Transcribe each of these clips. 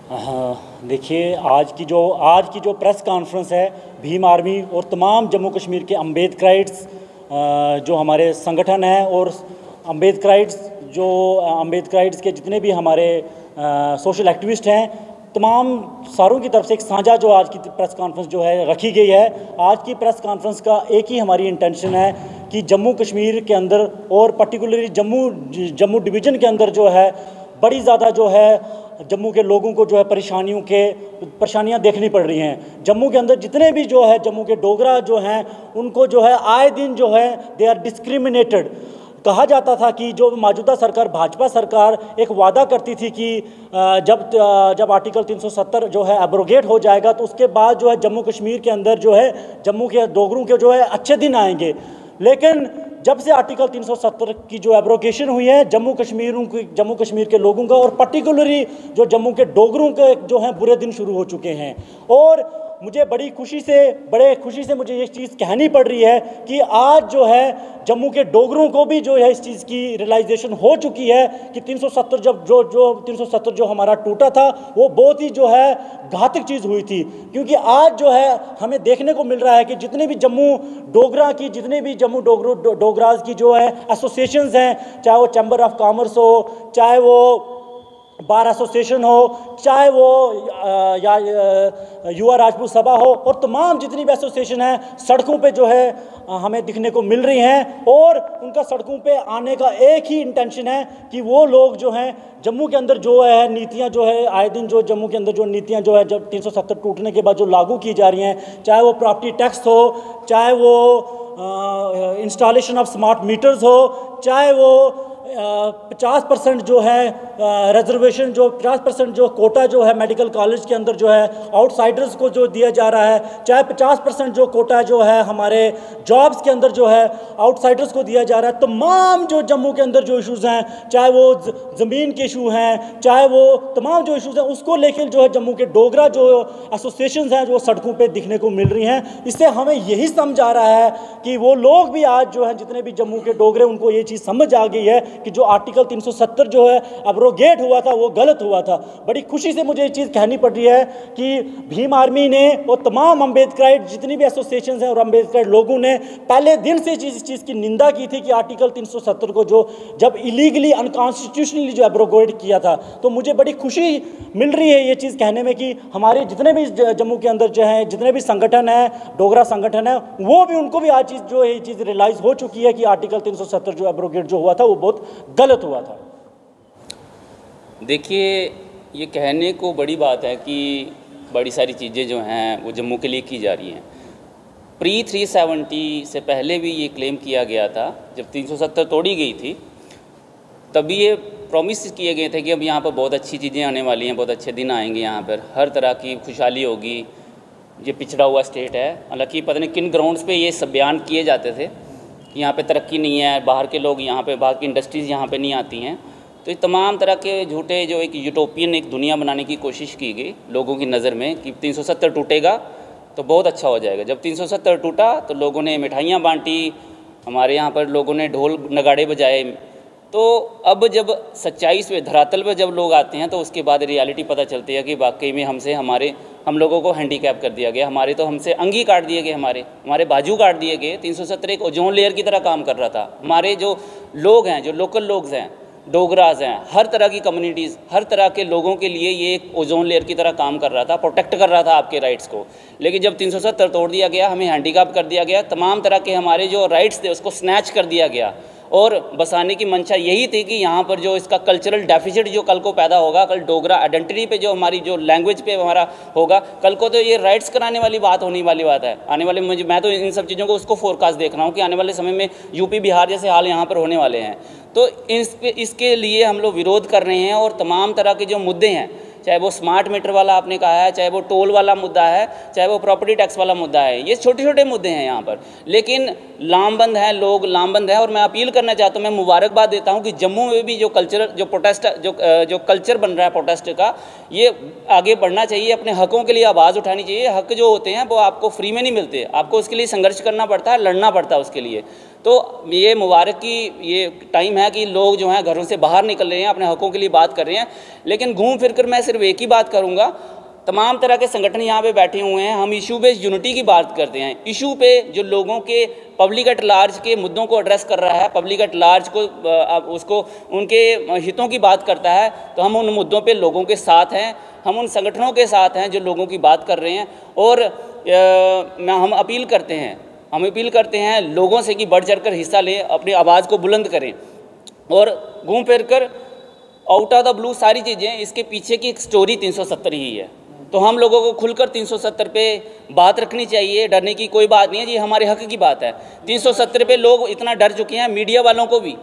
हाँ, देखिए आज की जो प्रेस कॉन्फ्रेंस है, भीम आर्मी और तमाम जम्मू कश्मीर के अम्बेडकराइट्स जो हमारे संगठन हैं और अम्बेडकराइट्स के जितने भी हमारे सोशल एक्टिविस्ट हैं, तमाम सारों की तरफ से एक साझा जो आज की प्रेस कॉन्फ्रेंस जो है रखी गई है। आज की प्रेस कॉन्फ्रेंस का एक ही हमारी इंटेंशन है कि जम्मू कश्मीर के अंदर और पर्टिकुलरली जम्मू डिवीज़न के अंदर जो है बड़ी ज़्यादा जो है जम्मू के लोगों को जो है परेशानियां देखनी पड़ रही हैं। जम्मू के अंदर जितने भी जो है जम्मू के डोगरा जो हैं उनको जो है आए दिन जो है दे आर डिस्क्रिमिनेटेड। कहा जाता था कि जो मौजूदा सरकार भाजपा सरकार एक वादा करती थी कि जब आर्टिकल 370 जो है एब्रोगेट हो जाएगा तो उसके बाद जो है जम्मू कश्मीर के अंदर जो है जम्मू के डोगरों के जो है अच्छे दिन आएंगे। लेकिन जब से आर्टिकल 370 की जो एब्रोगेशन हुई है, जम्मू कश्मीर के लोगों का और पर्टिकुलरली जो जम्मू के डोगरों के जो हैं बुरे दिन शुरू हो चुके हैं। और मुझे बड़े खुशी से मुझे ये चीज़ कहनी पड़ रही है कि आज जो है जम्मू के डोगरों को भी जो है इस चीज़ की रियलाइजेशन हो चुकी है कि 370 370 जो हमारा टूटा था वो बहुत ही जो है घातक चीज़ हुई थी। क्योंकि आज जो है हमें देखने को मिल रहा है कि जितने भी जम्मू डोगराज की जो है एसोसिएशंस हैं, चाहे वो चैम्बर ऑफ कॉमर्स हो, चाहे वो बार एसोसिएशन हो, चाहे वो युवा राजपूत सभा हो, और तमाम जितनी भी एसोसिएशन हैं सड़कों पे जो है हमें दिखने को मिल रही हैं। और उनका सड़कों पे आने का एक ही इंटेंशन है कि वो लोग जो हैं जम्मू के अंदर जो है नीतियां जो है आए दिन जो जम्मू के अंदर जो नीतियां जो है जब 370 टूटने के बाद जो लागू की जा रही हैं, चाहे वो प्रॉपर्टी टैक्स हो, चाहे वो इंस्टॉलेशन ऑफ स्मार्ट मीटर्स हो, चाहे वो 50% जो है रिजर्वेशन, जो 50% जो कोटा जो है मेडिकल कॉलेज के अंदर जो है आउटसाइडर्स को जो दिया जा रहा है, चाहे 50% जो कोटा जो है हमारे जॉब्स के अंदर जो है आउटसाइडर्स को दिया जा रहा है। तमाम जो जम्मू के अंदर जो इश्यूज़ हैं, चाहे वो ज़मीन के इशू हैं, चाहे वो तमाम जो इश्यूज़ हैं, उसको लेकर जो है जम्मू के डोगरा जो एसोसिएशंस हैं जो सड़कों पे दिखने को मिल रही हैं। इससे हमें यही समझ आ रहा है कि वो लोग भी आज जो है जितने भी जम्मू के डोगरे उनको ये चीज़ समझ आ गई है कि जो आर्टिकल 370 जो है एब्रोगेट हुआ था वो गलत हुआ था। बड़ी खुशी से मुझे ये चीज़ कहनी पड़ रही है कि भीम आर्मी ने और तमाम अम्बेडकराइट जितनी भी एसोसिएशंस हैं और अम्बेडकराइट लोगों ने पहले दिन से इस चीज़ की निंदा की थी कि आर्टिकल 370 को जो जब इलीगली अनकॉन्स्टिट्यूशनली जो एब्रोगेट किया था। तो मुझे बड़ी खुशी मिल रही है ये चीज़ कहने में कि हमारे जितने भी जम्मू के अंदर जो हैं जितने भी संगठन हैं, डोगरा संगठन है, वो भी उनको भी आज जो है ये चीज़ रियलाइज़ हो चुकी है कि आर्टिकल 370 जो एब्रोगेट जो हुआ था वो बहुत गलत हुआ था। देखिए, ये कहने को बड़ी बात है कि बड़ी सारी चीज़ें जो हैं वो जम्मू के लिए की जा रही हैं। प्री 370 से पहले भी ये क्लेम किया गया था, जब 370 तोड़ी गई थी तभी ये प्रॉमिस किए गए थे कि अब यहाँ पर बहुत अच्छी चीज़ें आने वाली हैं, बहुत अच्छे दिन आएंगे, यहाँ पर हर तरह की खुशहाली होगी, ये पिछड़ा हुआ स्टेट है। हालांकि पता नहीं किन ग्राउंड्स पे ये सब बयान किए जाते थे कि यहाँ पे तरक्की नहीं है, बाहर के लोग यहाँ पे, बाहर की इंडस्ट्रीज़ यहाँ पे नहीं आती हैं। तो ये तमाम तरह के झूठे जो एक यूटोपियन एक दुनिया बनाने की कोशिश की गई लोगों की नज़र में कि 370 टूटेगा तो बहुत अच्छा हो जाएगा। जब 370 टूटा तो लोगों ने मिठाइयाँ बांटी, हमारे यहाँ पर लोगों ने ढोल नगाड़े बजाए। तो अब जब सच्चाई से धरातल पर जब लोग आते हैं तो उसके बाद रियलिटी पता चलती है कि वाकई में हम लोगों को हैंडीकैप कर दिया गया, हमसे अंगी काट दिए गए, हमारे बाजू काट दिए गए। 370 एक ओजोन लेयर की तरह काम कर रहा था। हमारे जो लोग हैं, जो लोकल लोग हैं, डोगराज हैं, हर तरह की कम्युनिटीज़, हर तरह के लोगों के लिए ये एक ओजोन लेयर की तरह काम कर रहा था, प्रोटेक्ट कर रहा था आपके राइट्स को। लेकिन जब 370 तोड़ दिया गया, हमें हैंडीकैप कर दिया गया, तमाम तरह के हमारे जो राइट्स थे उसको स्नैच कर दिया गया। और बसाने की मंशा यही थी कि यहाँ पर जो इसका कल्चरल डेफिसिट जो कल को पैदा होगा, कल डोगरा आइडेंटिटी पे जो हमारी जो लैंग्वेज पे हमारा होगा, कल को तो ये राइट्स कराने वाली बात होने वाली बात है। आने वाले मैं तो इन सब चीज़ों को उसको फोरकास्ट देख रहा हूँ कि आने वाले समय में यूपी बिहार जैसे हाल यहाँ पर होने वाले हैं। तो इसके लिए हम लोग विरोध कर रहे हैं। और तमाम तरह के जो मुद्दे हैं, चाहे वो स्मार्ट मीटर वाला आपने कहा है, चाहे वो टोल वाला मुद्दा है, चाहे वो प्रॉपर्टी टैक्स वाला मुद्दा है, ये छोटे छोटे मुद्दे हैं यहाँ पर, लेकिन लामबंद हैं, लोग लामबंद हैं। और मैं अपील करना चाहता हूँ, मैं मुबारकबाद देता हूँ कि जम्मू में भी जो कल्चर बन रहा है प्रोटेस्ट का, ये आगे बढ़ना चाहिए, अपने हकों के लिए आवाज़ उठानी चाहिए। हक जो होते हैं वो आपको फ्री में नहीं मिलते, आपको उसके लिए संघर्ष करना पड़ता है, लड़ना पड़ता है उसके लिए। तो ये मुबारक की ये टाइम है कि लोग जो हैं घरों से बाहर निकल रहे हैं, अपने हकों के लिए बात कर रहे हैं। लेकिन घूम फिर कर मैं सिर्फ एक ही बात करूँगा, तमाम तरह के संगठन यहाँ पे बैठे हुए हैं, हम इशू बेस्ड यूनिटी की बात करते हैं। इशू पे जो लोगों के पब्लिक एट लार्ज के मुद्दों को एड्रेस कर रहा है, पब्लिक एट लार्ज को उसको उनके हितों की बात करता है, तो हम उन मुद्दों पे लोगों के साथ हैं, हम उन संगठनों के साथ हैं जो लोगों की बात कर रहे हैं। और हम अपील करते हैं लोगों से कि बढ़ चढ़ कर हिस्सा लें, अपनी आवाज़ को बुलंद करें। और घूम फिर कर आउट ऑफ द ब्लू सारी चीज़ें, इसके पीछे की एक स्टोरी 370 ही है। तो हम लोगों को खुलकर 370 पे बात रखनी चाहिए, डरने की कोई बात नहीं है, ये हमारे हक की बात है। 370 पे लोग इतना डर चुके हैं, मीडिया वालों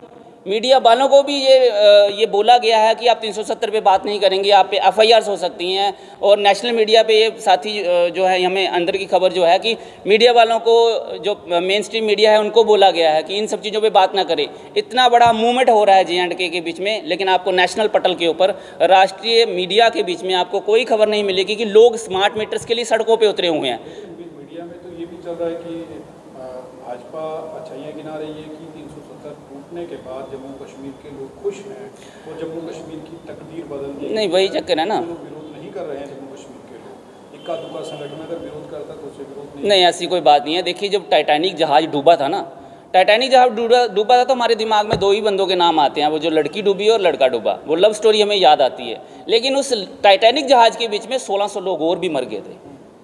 को भी ये बोला गया है कि आप 370 पे बात नहीं करेंगे, आप पे FIRs हो सकती हैं। और नेशनल मीडिया पे ये साथी जो है, हमें अंदर की खबर जो है कि मीडिया वालों को, जो मेन स्ट्रीम मीडिया है, उनको बोला गया है कि इन सब चीज़ों पे बात ना करें। इतना बड़ा मूवमेंट हो रहा है J&K के बीच में, लेकिन आपको नेशनल पटल के ऊपर, राष्ट्रीय मीडिया के बीच में आपको कोई खबर नहीं मिलेगी कि लोग स्मार्ट मीटर्स के लिए सड़कों पर उतरे हुए हैं। मीडिया में तो ये भी चल रहा है कि भाजपा अच्छाइयाँ गिना रही है कि 370 टूटने के बाद जम्मू कश्मीर के लोग खुश हैं और जम्मू कश्मीर की तकदीर बदल गई। नहीं, वही चक्कर है ना, लोग विरोध नहीं कर रहे हैं जम्मू कश्मीर के लोग। इक्का दुक्का संगठन अगर विरोध करता तो उससे विरोध नहीं, ऐसी कोई बात नहीं है। देखिए, जब टाइटैनिक जहाज़ डूबा था ना, टाइटैनिक जहाज़ डूबा था तो हमारे दिमाग में दो ही बंदों के नाम आते हैं, वो जो लड़की डूबी और लड़का डूबा, वो लव स्टोरी हमें याद आती है। लेकिन उस टाइटैनिक जहाज़ के बीच में 1600 लोग और भी मर गए थे।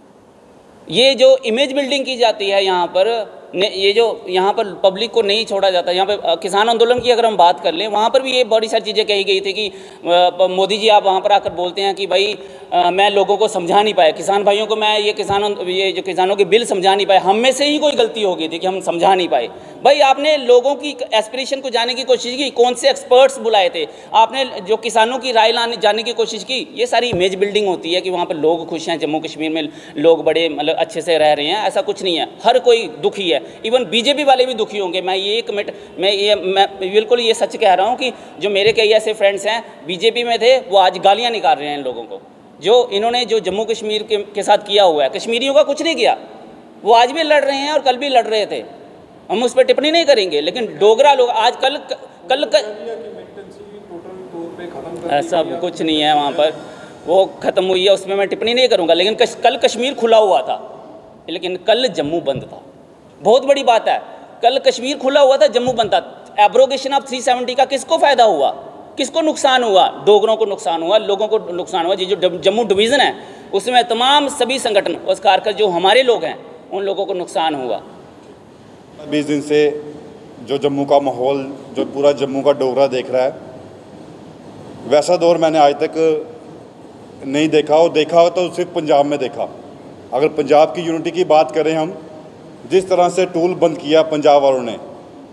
ये जो इमेज बिल्डिंग की जाती है यहाँ पर, ये जो यहाँ पर पब्लिक को नहीं छोड़ा जाता, यहाँ पे किसान आंदोलन की अगर हम बात कर लें, वहाँ पर भी ये बड़ी सारी चीज़ें कही गई थी कि मोदी जी आप वहाँ पर आकर बोलते हैं कि भाई मैं लोगों को समझा नहीं पाया, किसान भाइयों को मैं ये जो किसानों के बिल समझा नहीं पाए, हम में से ही कोई गलती हो गई थी कि हम समझा नहीं पाए। भाई आपने लोगों की एस्पिरेशन को जानने की कोशिश की, कौन से एक्सपर्ट्स बुलाए थे, आपने जो किसानों की राय जानने की कोशिश की। ये सारी इमेज बिल्डिंग होती है कि वहाँ पर लोग खुश हैं, जम्मू कश्मीर में लोग बड़े मतलब अच्छे से रह रहे हैं, ऐसा कुछ नहीं है। हर कोई दुखी है, इवन बीजेपी वाले भी दुखी होंगे। मैं बिल्कुल ये सच कह रहा हूँ कि जो मेरे कई ऐसे फ्रेंड्स हैं बीजेपी में थे, वो आज गालियाँ निकाल रहे हैं इन लोगों को, जो इन्होंने जो जम्मू कश्मीर के साथ किया हुआ है। कश्मीरियों का कुछ नहीं किया, वो आज भी लड़ रहे हैं और कल भी लड़ रहे थे, हम उस पर टिप्पणी नहीं करेंगे। लेकिन डोगरा लोग आज कल ऐसा कुछ नहीं है, वहाँ पर वो ख़त्म हुई है, उसमें मैं टिप्पणी नहीं करूँगा। लेकिन कल कश्मीर खुला हुआ था, लेकिन कल जम्मू बंद था। बहुत बड़ी बात है, कल कश्मीर खुला हुआ था, जम्मू बंद था। एब्रोगेशन ऑफ 370 का किसको फ़ायदा हुआ, किसको नुकसान हुआ? डोगरों को नुकसान हुआ, लोगों को नुकसान हुआ। ये जो जम्मू डिवीज़न है उसमें तमाम सभी संगठन और खासकर जो हमारे लोग हैं उन लोगों को नुकसान हुआ। 20 दिन से जो जम्मू का माहौल, जो पूरा जम्मू का डोगरा देख रहा है, वैसा दौर मैंने आज तक नहीं देखा, और देखा तो सिर्फ पंजाब में देखा। अगर पंजाब की यूनिटी की बात करें हम, जिस तरह से टूल बंद किया पंजाब वालों ने,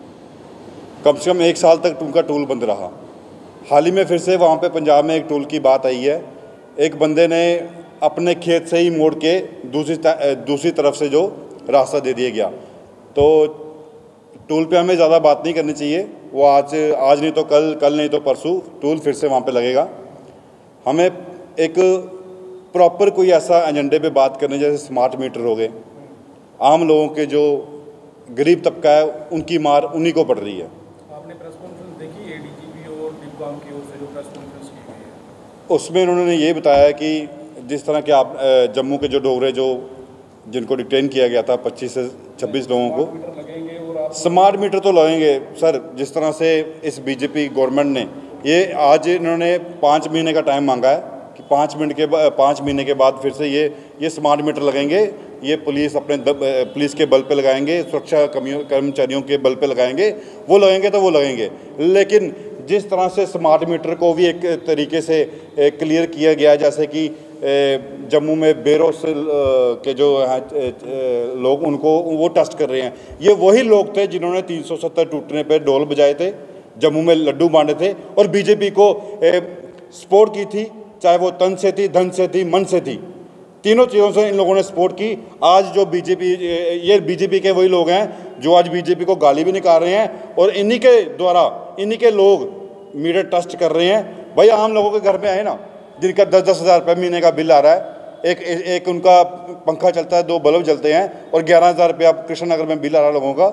कम से कम 1 साल तक उनका टूल बंद रहा। हाल ही में फिर से वहाँ पे पंजाब में एक टूल की बात आई है। एक बंदे ने अपने खेत से ही मोड़ के दूसरी तरफ से जो रास्ता दे दिया गया। तो टूल पे हमें ज़्यादा बात नहीं करनी चाहिए, वो आज नहीं तो कल नहीं तो परसों टूल फिर से वहाँ पे लगेगा। हमें एक प्रॉपर कोई ऐसा एजेंडे पे बात करनी, जैसे स्मार्ट मीटर हो गए। आम लोगों के जो गरीब तबका है उनकी मार उन्हीं को पड़ रही है। आपने प्रेस कॉन्फ्रेंस देखी ADGP और डिप्कॉम की ओर से जो प्रेस कॉन्फ्रेंस की गई है, उसमें उन्होंने ये बताया कि जिस तरह के आप जम्मू के जो डोगरे जिनको डिटेन किया गया था 25 से 26 लोगों को, स्मार्ट मीटर तो लगेंगे सर। जिस तरह से इस बीजेपी गवर्नमेंट ने ये आज इन्होंने 5 महीने का टाइम मांगा है कि 5 महीने के बाद फिर से ये स्मार्ट मीटर लगेंगे। ये पुलिस के बल पे लगाएंगे, सुरक्षा कर्मचारियों के बल पे लगाएंगे, वो लगेंगे तो वो लगेंगे। लेकिन जिस तरह से स्मार्ट मीटर को भी एक तरीके से क्लियर किया गया, जैसे कि जम्मू में बेरोस के जो लोग उनको वो टेस्ट कर रहे हैं, ये वही लोग थे जिन्होंने 370 टूटने पे ढोल बजाए थे, जम्मू में लड्डू बांटे थे और बीजेपी को सपोर्ट की थी, चाहे वो तन से थी, धन से थी, मन से थी। तीनों चीज़ों से इन लोगों ने सपोर्ट की। आज जो ये बीजेपी के वही लोग हैं जो आज बीजेपी को गाली भी निकाल रहे हैं, और इन्हीं के द्वारा इन्हीं के लोग मीटर टेस्ट कर रहे हैं। भाई आम लोगों के घर में आए ना, जिनका 10-10 हज़ार रुपये महीने का बिल आ रहा है, एक उनका पंखा चलता है, 2 बल्ब जलते हैं, और 11 हज़ार रुपया कृष्ण नगर में बिल आ रहा है लोगों का।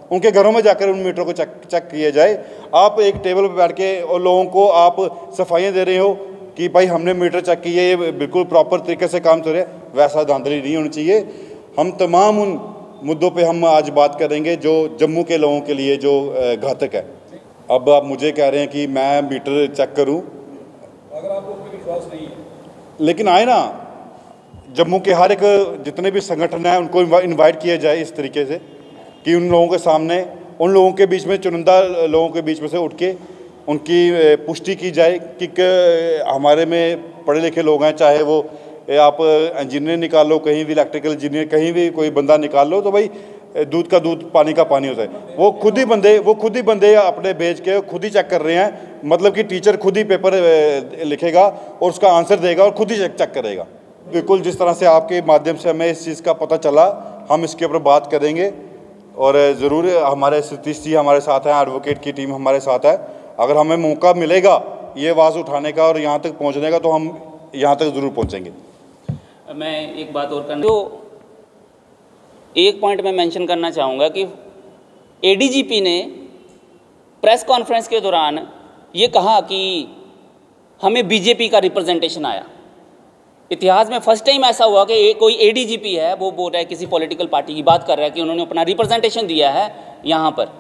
उनके घरों में जाकर उन मीटरों को चेक किया जाए। आप एक टेबल पर बैठ के और लोगों को आप सफाइयाँ दे रहे हो कि भाई हमने मीटर चेक किए, ये बिल्कुल प्रॉपर तरीके से काम चल रहा है, वैसा धांधली नहीं होनी चाहिए। हम तमाम उन मुद्दों पे हम आज बात करेंगे जो जम्मू के लोगों के लिए जो घातक है। अब आप मुझे कह रहे हैं कि मैं मीटर चेक करूं, अगर आपको कोई विश्वास नहीं है, लेकिन आए ना जम्मू के हर एक जितने भी संगठन हैं उनको इनवाइट किया जाए इस तरीके से कि उन लोगों के सामने, उन लोगों के बीच में, चुनिंदा लोगों के बीच में से उठ के उनकी पुष्टि की जाए कि हमारे में पढ़े लिखे लोग हैं, चाहे वो आप इंजीनियर निकाल लो, कहीं भी इलेक्ट्रिकल इंजीनियर, कहीं भी कोई बंदा निकाल लो, तो भाई दूध का दूध पानी का पानी होता है। वो खुद ही बंदे अपने भेज के खुद ही चेक कर रहे हैं। मतलब कि टीचर खुद ही पेपर लिखेगा और उसका आंसर देगा और खुद ही चेक करेगा। बिल्कुल जिस तरह से आपके माध्यम से हमें इस चीज़ का पता चला, हम इसके ऊपर बात करेंगे और ज़रूर हमारे सतीश जी हमारे साथ हैं, एडवोकेट की टीम हमारे साथ है। अगर हमें मौका मिलेगा ये आवाज़ उठाने का और यहाँ तक पहुँचने का, तो हम यहाँ तक ज़रूर पहुँचेंगे। मैं एक बात और करना, जो एक पॉइंट मैं मेंशन करना चाहूँगा कि एडीजीपी ने प्रेस कॉन्फ्रेंस के दौरान ये कहा कि हमें बीजेपी का रिप्रेजेंटेशन आया। इतिहास में फर्स्ट टाइम ऐसा हुआ कि कोई एडीजीपी है वो बोल रहा है, किसी पॉलिटिकल पार्टी की बात कर रहा है कि उन्होंने अपना रिप्रेजेंटेशन दिया है यहाँ पर।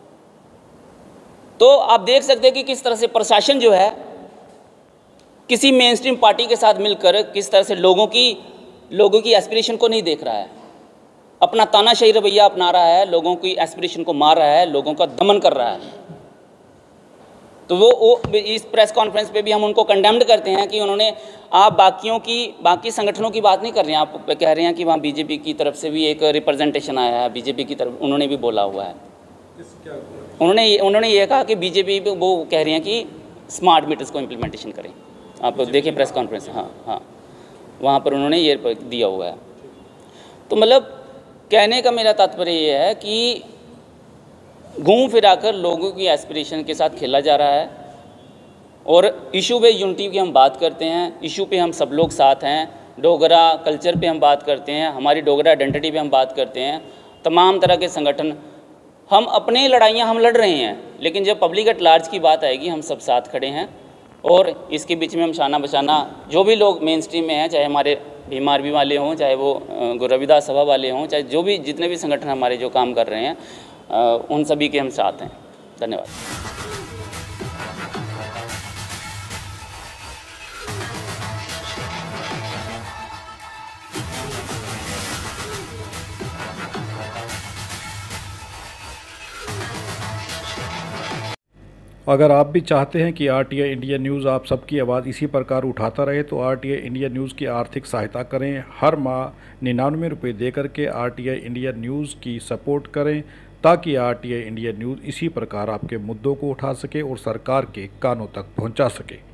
तो आप देख सकते हैं कि किस तरह से प्रशासन जो है किसी मेन स्ट्रीम पार्टी के साथ मिलकर किस तरह से लोगों की एस्पिरेशन को नहीं देख रहा है, अपना तानाशाही रवैया अपना रहा है, लोगों की एस्पिरेशन को मार रहा है, लोगों का दमन कर रहा है। तो वो इस प्रेस कॉन्फ्रेंस पे भी हम उनको कंडेम्ड करते हैं कि उन्होंने, आप बाकी संगठनों की बात नहीं कर रहे हैं, आप कह रहे हैं कि वहाँ बीजेपी की तरफ से भी एक रिप्रेजेंटेशन आया है, बीजेपी की तरफ उन्होंने भी बोला हुआ है। उन्होंने ये कहा कि बीजेपी वो कह रहे हैं कि स्मार्ट मीटर्स को इम्प्लीमेंटेशन करें। आप देखिए प्रेस कॉन्फ्रेंस, हाँ वहाँ पर उन्होंने ये दिया हुआ है। तो मतलब कहने का मेरा तात्पर्य ये है कि घूम फिराकर लोगों की एस्पिरेशन के साथ खेला जा रहा है और इशू पे यूनिटी की हम बात करते हैं, इशू पे हम सब लोग साथ हैं, डोगरा कल्चर पे हम बात करते हैं, हमारी डोगरा आइडेंटिटी पे हम बात करते हैं। तमाम तरह के संगठन, हम अपने लड़ाइयाँ हम लड़ रहे हैं, लेकिन जब पब्लिक एट लार्ज की बात आएगी हम सब साथ खड़े हैं और इसके बीच में हम शाना बचाना, जो भी लोग मेन स्ट्रीम में हैं, चाहे हमारे भीम आर्मी वाले हों, चाहे वो गुरु रविदास सभा वाले हों, चाहे जो भी जितने भी संगठन हमारे जो काम कर रहे हैं, उन सभी के हम साथ हैं। धन्यवाद। अगर आप भी चाहते हैं कि RTI इंडिया न्यूज़ आप सबकी आवाज़ इसी प्रकार उठाता रहे तो RTI इंडिया न्यूज़ की आर्थिक सहायता करें। हर माह 99 रुपये दे करके RTI इंडिया न्यूज़ की सपोर्ट करें ताकि RTI इंडिया न्यूज़ इसी प्रकार आपके मुद्दों को उठा सके और सरकार के कानों तक पहुंचा सके।